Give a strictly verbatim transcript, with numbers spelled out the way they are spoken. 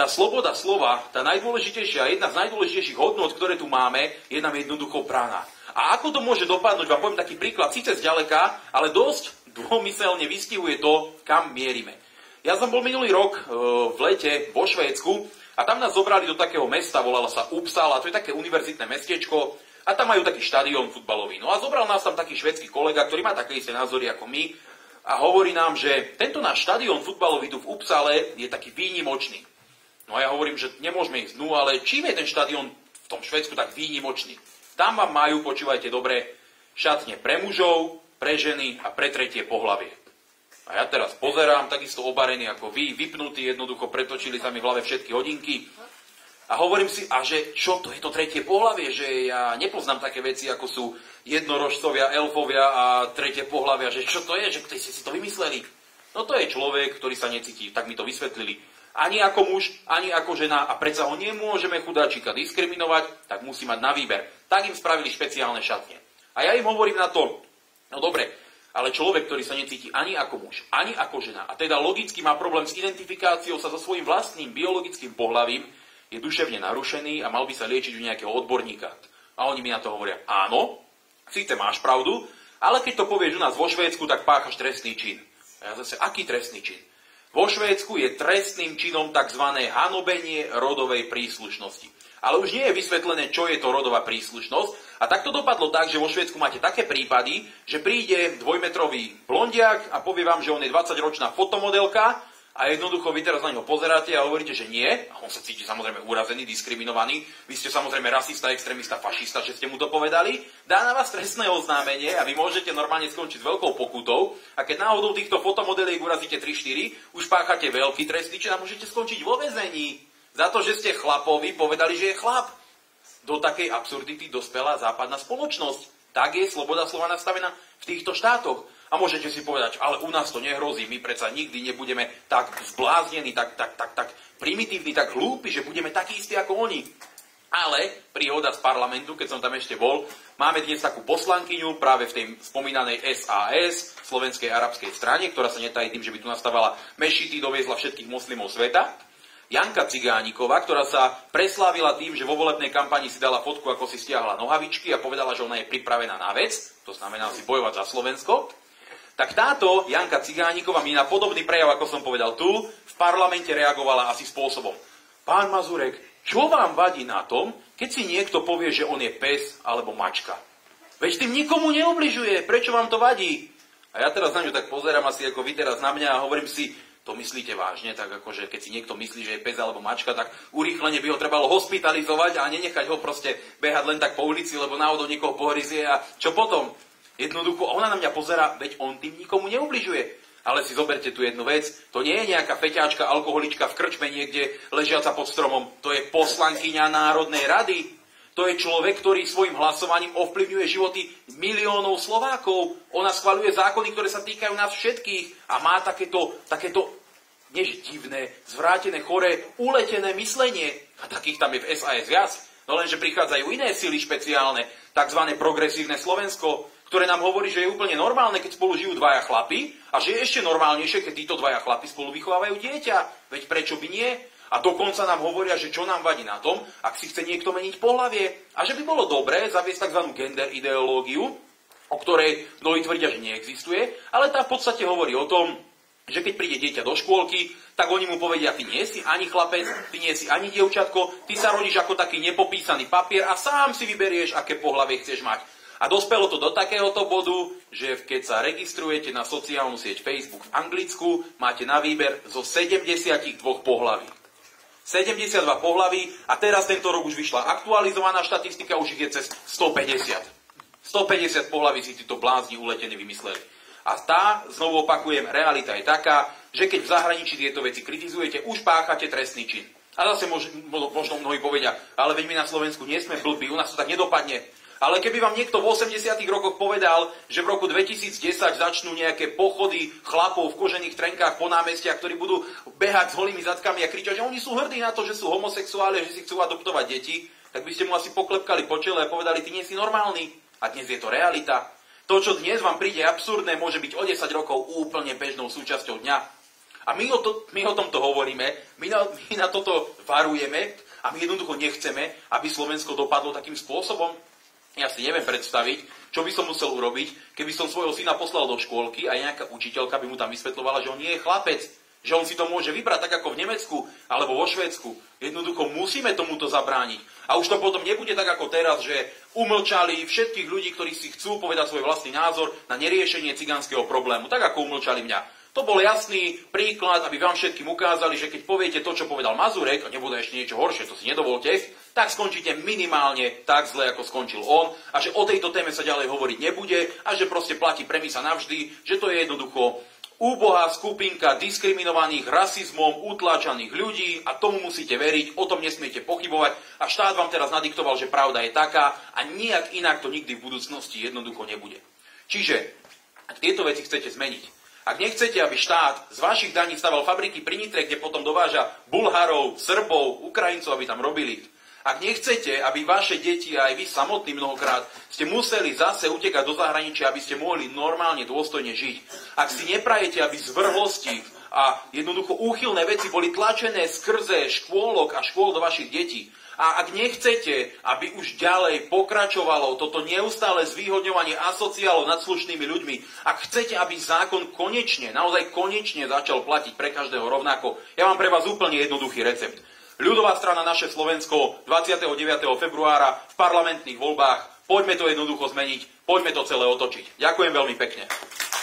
tá sloboda slova, tá najdôležitejšia, jedna z najdôležitejších hodnôt, ktoré tu máme, je nám jednoducho braná. A ako to môže dopadnúť, vám poviem taký príklad, síce zďaleka, ale dosť dômyselne vystihuje to, kam mierime. Ja som bol minulý rok e, v lete vo Švédsku a tam nás zobrali do takého mesta, volalo sa Uppsala, to je také univerzitné mestečko a tam majú taký štadión futbalový. No a zobral nás tam taký švédsky kolega, ktorý má také isté názory ako my a hovorí nám, že tento náš štadión futbalový tu v Uppsale je taký výnimočný. No a ja hovorím, že nemôžeme ísť dnu, ale čím je ten štadión v tom Švédsku tak výnimočný? Tam vám majú, počúvajte dobre, šatne pre mužov, pre ženy a pre tretie pohlavie. A ja teraz pozerám, takisto obarený ako vy, vypnutý, jednoducho pretočili sa mi v hlave všetky hodinky. A hovorím si, a že čo to je to tretie pohlavie, že ja nepoznám také veci, ako sú jednorožcovia, elfovia a tretie pohlavia, že čo to je, že ktorí ste si to vymysleli. No to je človek, ktorý sa necíti, tak mi to vysvetlili. Ani ako muž, ani ako žena a predsa ho nemôžeme chudáčika diskriminovať, tak musí mať na výber. Tak im spravili špeciálne šatne. A ja im hovorím na to, no dobre, ale človek, ktorý sa necíti ani ako muž, ani ako žena, a teda logicky má problém s identifikáciou sa so svojím vlastným biologickým pohlavím, je duševne narušený a mal by sa liečiť u nejakého odborníka. A oni mi na to hovoria, áno, síce máš pravdu, ale keď to povieš u nás vo Švédsku, tak páchaš trestný čin. A ja zase, aký trestný čin? Vo Švédsku je trestným činom tzv. Hanobenie rodovej príslušnosti. Ale už nie je vysvetlené, čo je to rodová príslušnosť. A tak to dopadlo tak, že vo Švédsku máte také prípady, že príde dvojmetrový blondiak a povie vám, že on je dvadsaťročná fotomodelka a jednoducho vy teraz na ňo pozeráte a hovoríte, že nie. A on sa cíti samozrejme urazený, diskriminovaný. Vy ste samozrejme rasista, extrémista, fašista, že ste mu to povedali. Dá na vás trestné oznámenie a vy môžete normálne skončiť s veľkou pokutou. A keď náhodou týchto fotomodeliek urazíte tri štyri, už páchate veľký trestný čin a môžete skončiť vo väzení. Za to, že ste chlapovi povedali, že je chlap. Do takej absurdity dospela západná spoločnosť. Tak je sloboda slova nastavená v týchto štátoch. A môžete si povedať, ale u nás to nehrozí, my predsa nikdy nebudeme tak zbláznení, tak, tak, tak, tak primitívni, tak hlúpi, že budeme takí istí ako oni. Ale príhoda z parlamentu, keď som tam ešte bol, máme dnes takú poslankyňu práve v tej spomínanej es a es, Slovenskej arabskej strane, ktorá sa netají tým, že by tu nastavala mešity, doviezla všetkých moslimov sveta. Janka Cigániková, ktorá sa preslávila tým, že vo volebnej kampani si dala fotku, ako si stiahla nohavičky a povedala, že ona je pripravená na vec, to znamená si bojovať za Slovensko, tak táto Janka Cigániková mi na podobný prejav, ako som povedal tu, v parlamente reagovala asi spôsobom. Pán Mazurek, čo vám vadí na tom, keď si niekto povie, že on je pes alebo mačka? Veď tým nikomu neubližuje, prečo vám to vadí? A ja teraz na ňu tak pozerám asi ako vy teraz na mňa a hovorím si, to myslíte vážne, tak akože keď si niekto myslí, že je pes alebo mačka, tak urýchlene by ho trebalo hospitalizovať a nenechať ho proste behať len tak po ulici, lebo náhodou niekoho pohryzie a čo potom? Jednoducho, ona na mňa pozerá, veď on tým nikomu neubližuje. Ale si zoberte tu jednu vec, to nie je nejaká feťáčka, alkoholička v krčme niekde ležiaca pod stromom, to je poslankyňa Národnej rady. To je človek, ktorý svojim hlasovaním ovplyvňuje životy miliónov Slovákov. Ona schvaľuje zákony, ktoré sa týkajú nás všetkých a má takéto, takéto než divné, zvrátené, choré, uletené myslenie. A takých tam je v es a es viac. No lenže prichádzajú iné sily špeciálne, takzvané progresívne Slovensko, ktoré nám hovorí, že je úplne normálne, keď spolu žijú dvaja chlapi a že je ešte normálnejšie, keď títo dvaja chlapi spolu vychovávajú dieťa. Veď prečo by nie? A dokonca nám hovoria, že čo nám vadí na tom, ak si chce niekto meniť pohlavie. A že by bolo dobré zaviesť tzv. Gender ideológiu, o ktorej mnohí tvrdia, že neexistuje, ale tá v podstate hovorí o tom, že keď príde dieťa do škôlky, tak oni mu povedia, ty nie si ani chlapec, ty nie si ani dievčatko, ty sa rodíš ako taký nepopísaný papier a sám si vyberieš, aké pohlavie chceš mať. A dospelo to do takéhoto bodu, že keď sa registrujete na sociálnu sieť Facebook v Anglicku, máte na výber zo sedemdesiatdva pohlaví. sedemdesiatdva pohlaví a teraz tento rok už vyšla aktualizovaná štatistika, už ich je cez stopäťdesiat. stopäťdesiat pohlaví si títo blázni uletení vymysleli. A tá, znovu opakujem, realita je taká, že keď v zahraničí tieto veci kritizujete, už páchate trestný čin. A zase možno, možno mnohí povedia, ale veď my na Slovensku nie sme blbí, u nás to tak nedopadne. Ale keby vám niekto v osemdesiatych rokoch povedal, že v roku dvetisícdesať začnú nejaké pochody chlapov v kožených trenkách po námestiach, ktorí budú behať s holými zadkami a kričať, že oni sú hrdí na to, že sú homosexuáli, že si chcú adoptovať deti, tak by ste mu asi poklepkali po čele a povedali, ty nie si normálny. A dnes je to realita. To, čo dnes vám príde absurdné, môže byť o desať rokov úplne bežnou súčasťou dňa. A my o, to, my o tomto hovoríme, my na, my na toto varujeme a my jednoducho nechceme, aby Slovensko dopadlo takým spôsobom. Ja si neviem predstaviť, čo by som musel urobiť, keby som svojho syna poslal do škôlky a nejaká učiteľka by mu tam vysvetľovala, že on nie je chlapec, že on si to môže vybrať tak ako v Nemecku alebo vo Švédsku. Jednoducho musíme tomuto zabrániť. A už to potom nebude tak ako teraz, že umlčali všetkých ľudí, ktorí si chcú povedať svoj vlastný názor na neriešenie cigánskeho problému, tak ako umlčali mňa. To bol jasný príklad, aby vám všetkým ukázali, že keď poviete to, čo povedal Mazurek, a nebude ešte niečo horšie, to si nedovolte, tak skončíte minimálne tak zle, ako skončil on, a že o tejto téme sa ďalej hovoriť nebude, a že proste platí premisa navždy, že to je jednoducho úbohá skupinka diskriminovaných, rasizmom utláčaných ľudí a tomu musíte veriť, o tom nesmiete pochybovať a štát vám teraz nadiktoval, že pravda je taká a nijak inak to nikdy v budúcnosti jednoducho nebude. Čiže, ak tieto veci chcete zmeniť, ak nechcete, aby štát z vašich daní staval fabriky pri Nitre, kde potom dováža Bulharov, Srbov, Ukrajincov, aby tam robili, ak nechcete, aby vaše deti a aj vy samotní mnohokrát ste museli zase utekať do zahraničia, aby ste mohli normálne, dôstojne žiť, ak si neprajete, aby zvrhlosti a jednoducho úchylné veci boli tlačené skrze škôlok a škôl do vašich detí, a ak nechcete, aby už ďalej pokračovalo toto neustále zvýhodňovanie asociálov nad slušnými ľuďmi, ak chcete, aby zákon konečne, naozaj konečne začal platiť pre každého rovnako, ja mám pre vás úplne jednoduchý recept. Ľudová strana Naše Slovensko dvadsiateho deviateho februára v parlamentných voľbách, poďme to jednoducho zmeniť, poďme to celé otočiť. Ďakujem veľmi pekne.